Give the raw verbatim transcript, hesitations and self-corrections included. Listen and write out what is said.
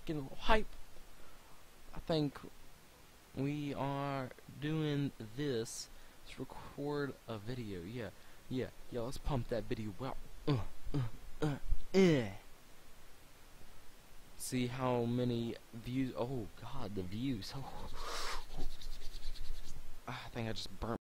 getting a little hype. I think we are doing this. Let's record a video. Yeah, yeah, yeah. Let's pump that video out. Uh, uh, uh, eh. See how many views. Oh God, the views. Oh. I think I just burnt.